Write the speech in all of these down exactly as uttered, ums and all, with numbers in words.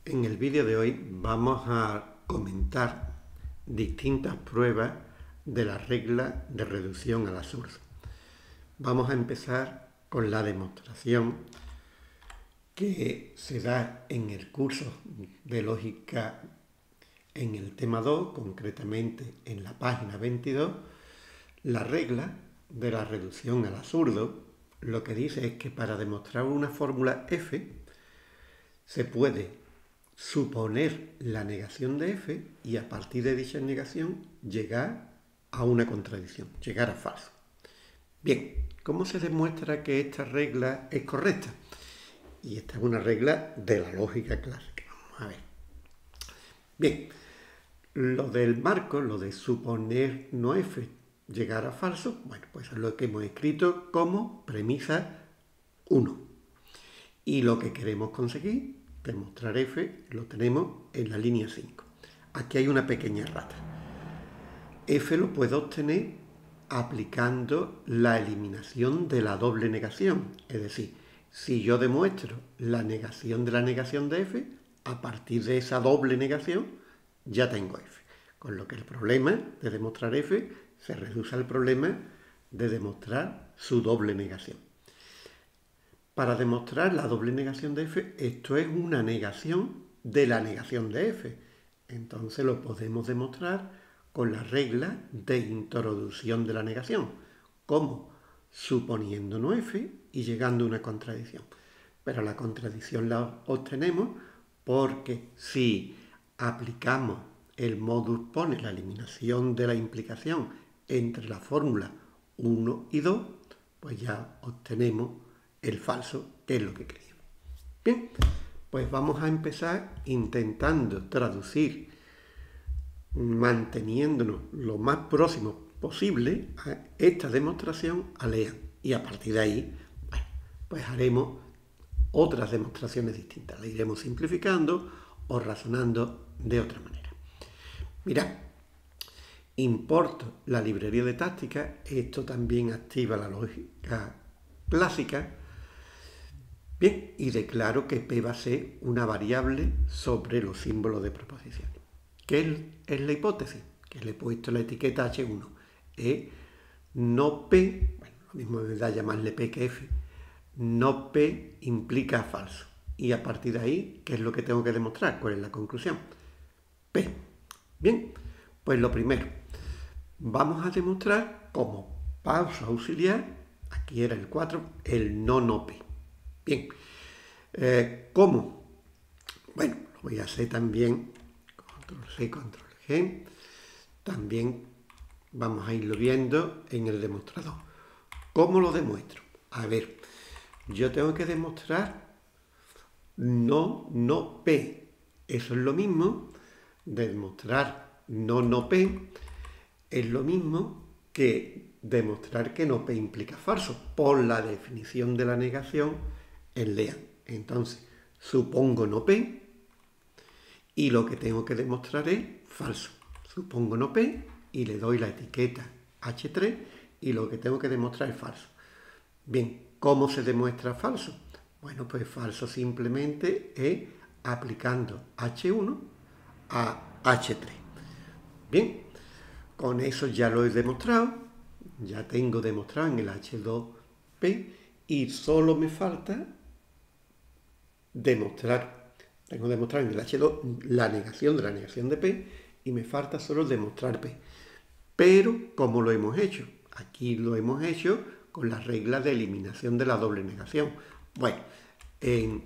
En el vídeo de hoy vamos a comentar distintas pruebas de la regla de reducción al absurdo. Vamos a empezar con la demostración que se da en el curso de lógica en el tema dos, concretamente en la página veintidós. La regla de la reducción al absurdo lo que dice es que para demostrar una fórmula f se puede suponer la negación de f y a partir de dicha negación llegar a una contradicción, llegar a falso. Bien, ¿cómo se demuestra que esta regla es correcta? Y esta es una regla de la lógica clásica. Vamos a ver. Bien, lo del marco, lo de suponer no f llegar a falso, bueno, pues es lo que hemos escrito como premisa uno. Y lo que queremos conseguir, demostrar f, lo tenemos en la línea cinco. Aquí hay una pequeña errata. F lo puedo obtener aplicando la eliminación de la doble negación. Es decir, si yo demuestro la negación de la negación de f, a partir de esa doble negación ya tengo f. Con lo que el problema de demostrar f se reduce al problema de demostrar su doble negación. Para demostrar la doble negación de f, esto es una negación de la negación de f. Entonces lo podemos demostrar con la regla de introducción de la negación. ¿Cómo? Suponiendo no f y llegando a una contradicción. Pero la contradicción la obtenemos porque si aplicamos el modus pone, la eliminación de la implicación entre la fórmula uno y dos, pues ya obtenemos el falso, que es lo que queríamos. Bien, pues vamos a empezar intentando traducir, manteniéndonos lo más próximo posible a esta demostración a Lean. Y a partir de ahí, bueno, pues haremos otras demostraciones distintas. La iremos simplificando o razonando de otra manera. Mirad, importo la librería de táctica. Esto también activa la lógica clásica. Bien, y declaro que P va a ser una variable sobre los símbolos de proposiciones. ¿Qué es la hipótesis? Que le he puesto la etiqueta hache uno. Es no P, bueno, lo mismo me da llamarle P que F, no P implica falso. Y a partir de ahí, ¿qué es lo que tengo que demostrar? ¿Cuál es la conclusión? P. Bien, pues lo primero, vamos a demostrar como paso auxiliar, aquí era el cuatro, el no no P. Bien, eh, ¿cómo? Bueno, lo voy a hacer también, control C, control G, también vamos a irlo viendo en el demostrador. ¿Cómo lo demuestro? A ver, yo tengo que demostrar no, no P. Eso es lo mismo de demostrar no, no P, es lo mismo que demostrar que no P implica falso, por la definición de la negación en Lean. Entonces, supongo no P y lo que tengo que demostrar es falso. Supongo no P y le doy la etiqueta hache tres y lo que tengo que demostrar es falso. Bien, ¿cómo se demuestra falso? Bueno, pues falso simplemente es aplicando hache uno a hache tres. Bien, con eso ya lo he demostrado. Ya tengo demostrado en el hache dos P y solo me falta demostrar, tengo demostrado en el hache dos la negación de la negación de P y me falta solo demostrar P. Pero, ¿cómo lo hemos hecho? Aquí lo hemos hecho con la regla de eliminación de la doble negación. Bueno, en,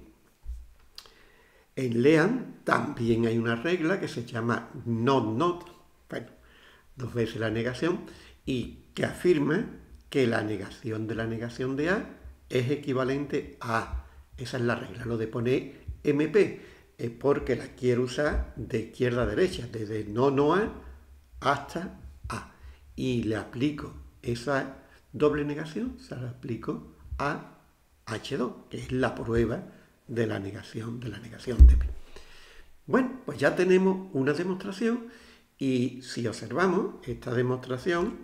en Lean también hay una regla que se llama not not, bueno, dos veces la negación, y que afirma que la negación de la negación de A es equivalente a A. Esa es la regla. Lo de poner M P es porque la quiero usar de izquierda a derecha, desde no, no A hasta A. Y le aplico esa doble negación, se la aplico a hache dos, que es la prueba de la negación de la negación de P. Bueno, pues ya tenemos una demostración y si observamos esta demostración,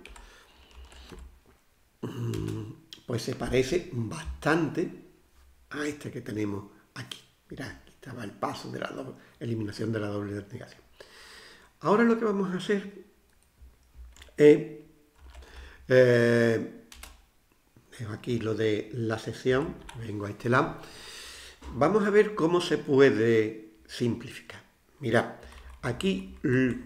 pues se parece bastante a esta que tenemos aquí. Mirad, aquí estaba el paso de la doble, eliminación de la doble negación. Ahora lo que vamos a hacer es, eh, dejo aquí lo de la sección, vengo a este lado, vamos a ver cómo se puede simplificar. Mirad, aquí,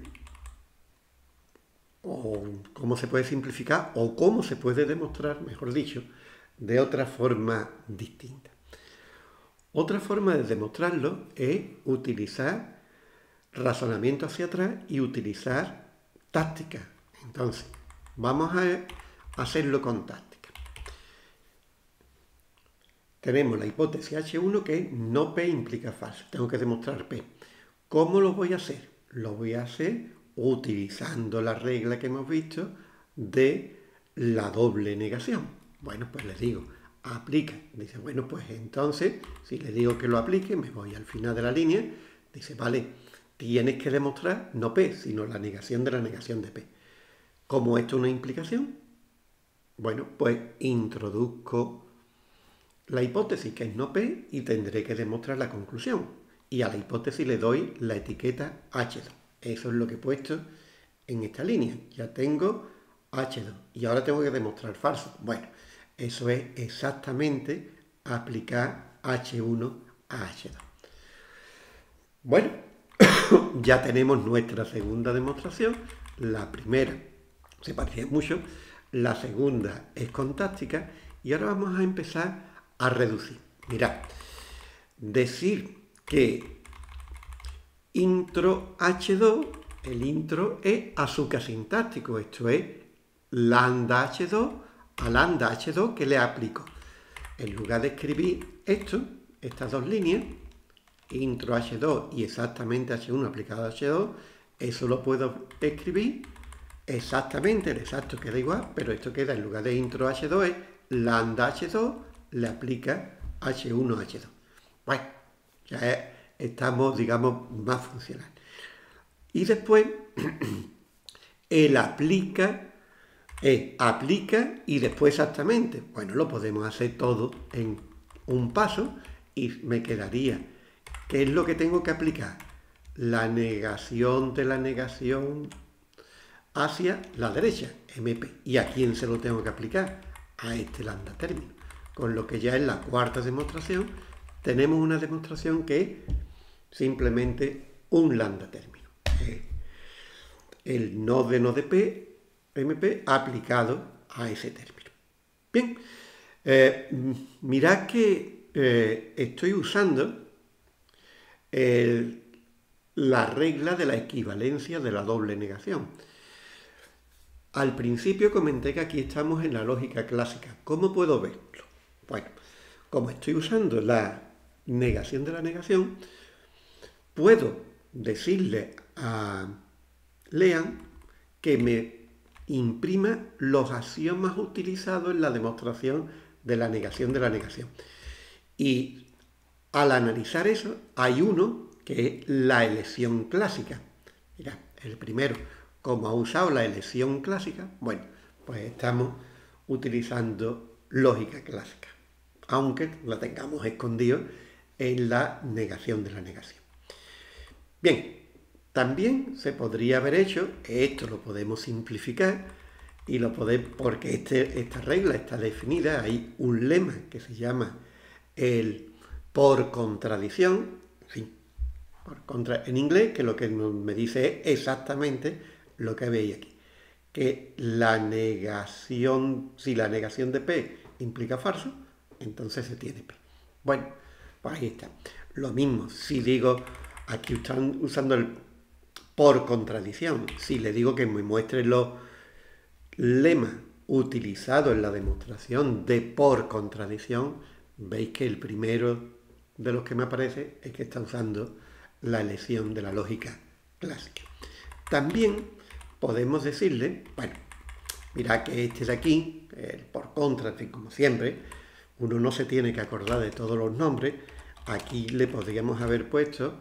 o cómo se puede simplificar, o cómo se puede demostrar, mejor dicho, de otra forma distinta. Otra forma de demostrarlo es utilizar razonamiento hacia atrás y utilizar táctica. Entonces, vamos a hacerlo con táctica. Tenemos la hipótesis hache uno que es no P implica falso. Tengo que demostrar P. ¿Cómo lo voy a hacer? Lo voy a hacer utilizando la regla que hemos visto de la doble negación. Bueno, pues les digo, aplica. Dice, bueno, pues entonces, si le digo que lo aplique, me voy al final de la línea. Dice, vale, tienes que demostrar no P, sino la negación de la negación de P. ¿Cómo esto es una implicación? Bueno, pues introduzco la hipótesis que es no P y tendré que demostrar la conclusión. Y a la hipótesis le doy la etiqueta hache dos. Eso es lo que he puesto en esta línea. Ya tengo hache dos. Y ahora tengo que demostrar falso. Bueno, eso es exactamente aplicar hache uno a hache dos. Bueno, ya tenemos nuestra segunda demostración. La primera se parecía mucho. La segunda es con táctica. Y ahora vamos a empezar a reducir. Mirad, decir que intro hache dos, el intro es azúcar sintáctico, esto es lambda hache dos a lambda hache dos que le aplico. En lugar de escribir esto, estas dos líneas, intro hache dos y exactamente hache uno aplicado a hache dos, eso lo puedo escribir exactamente, el exacto queda igual, pero esto queda en lugar de intro hache dos es lambda hache dos le aplica hache uno hache dos. Bueno, ya es, estamos, digamos, más funcionales. Y después, el aplica, es aplica y después exactamente. Bueno, lo podemos hacer todo en un paso y me quedaría, ¿qué es lo que tengo que aplicar? La negación de la negación hacia la derecha, eme pe. ¿Y a quién se lo tengo que aplicar? A este lambda término. Con lo que ya en la cuarta demostración tenemos una demostración que es simplemente un lambda término. El no de no de P, eme pe, aplicado a ese término. Bien, eh, mirad que eh, estoy usando el, la regla de la equivalencia de la doble negación. Al principio comenté que aquí estamos en la lógica clásica. ¿Cómo puedo verlo? Bueno, como estoy usando la negación de la negación, puedo decirle a Lean que me imprima los axiomas utilizados en la demostración de la negación de la negación. Y al analizar eso, hay uno que es la elección clásica. Mirad, el primero, como ha usado la elección clásica, bueno, pues estamos utilizando lógica clásica, aunque la tengamos escondido en la negación de la negación. Bien, también se podría haber hecho, esto lo podemos simplificar, y lo podemos, porque este, esta regla está definida, hay un lema que se llama el por contradicción, sí, por contra, en inglés, que lo que me dice es exactamente lo que veis aquí, que la negación, si la negación de P implica falso, entonces se tiene P. Bueno, pues ahí está. Lo mismo, si digo, aquí están usando el por contradicción, si le digo que me muestre los lemas utilizados en la demostración de por contradicción, veis que el primero de los que me aparece es que está usando la elección de la lógica clásica. También podemos decirle, bueno, mirad que este de aquí, el por contra, como siempre, uno no se tiene que acordar de todos los nombres. Aquí le podríamos haber puesto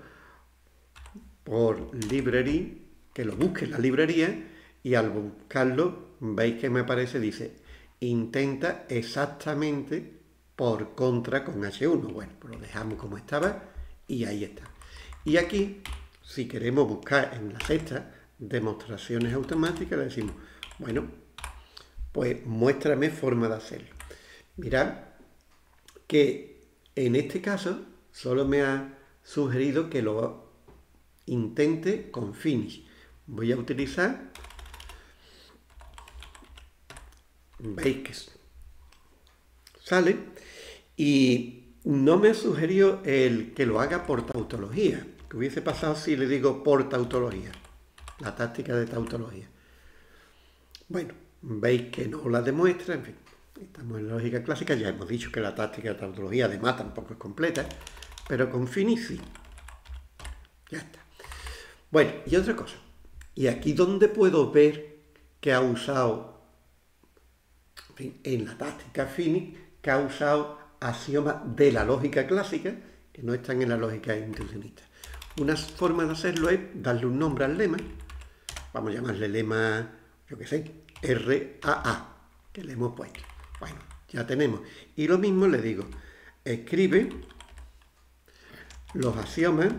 por library, que lo busque en la librería, y al buscarlo, veis que me aparece, dice, intenta exactamente por contra con hache uno. Bueno, pues lo dejamos como estaba Y ahí está. Y aquí, si queremos buscar en la sexta demostraciones automáticas, le decimos, bueno, pues muéstrame forma de hacerlo. Mirad que en este caso solo me ha sugerido que lo intente con finish. Voy a utilizar, veis que sale, y no me sugirió el que lo haga por tautología. ¿Qué hubiese pasado si le digo por tautología? La táctica de tautología. Bueno, veis que no la demuestra, en fin, estamos en la lógica clásica, ya hemos dicho que la táctica de tautología además tampoco es completa, pero con finish sí. Ya está. Bueno, y otra cosa, y aquí donde puedo ver que ha usado, en fin, en la táctica finish, que ha usado axiomas de la lógica clásica, que no están en la lógica intuicionista. Una forma de hacerlo es darle un nombre al lema, vamos a llamarle lema, yo qué sé, R A A, que le hemos puesto. Bueno, ya tenemos. Y lo mismo le digo, escribe los axiomas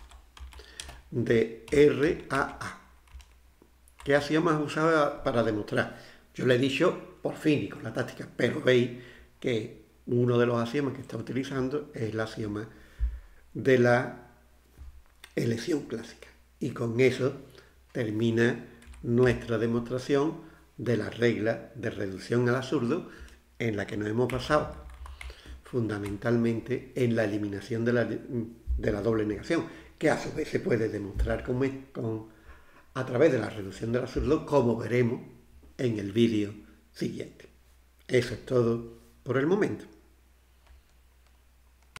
de R A A. ¿Qué axiomas usaba para demostrar? Yo le he dicho por fin y con la táctica, pero veis que uno de los axiomas que está utilizando es el axioma de la elección clásica. Y con eso termina nuestra demostración de la regla de reducción al absurdo, en la que nos hemos basado fundamentalmente en la eliminación de la, de la doble negación, que a su vez se puede demostrar con, con, a través de la reducción del absurdo, como veremos en el vídeo siguiente. Eso es todo por el momento.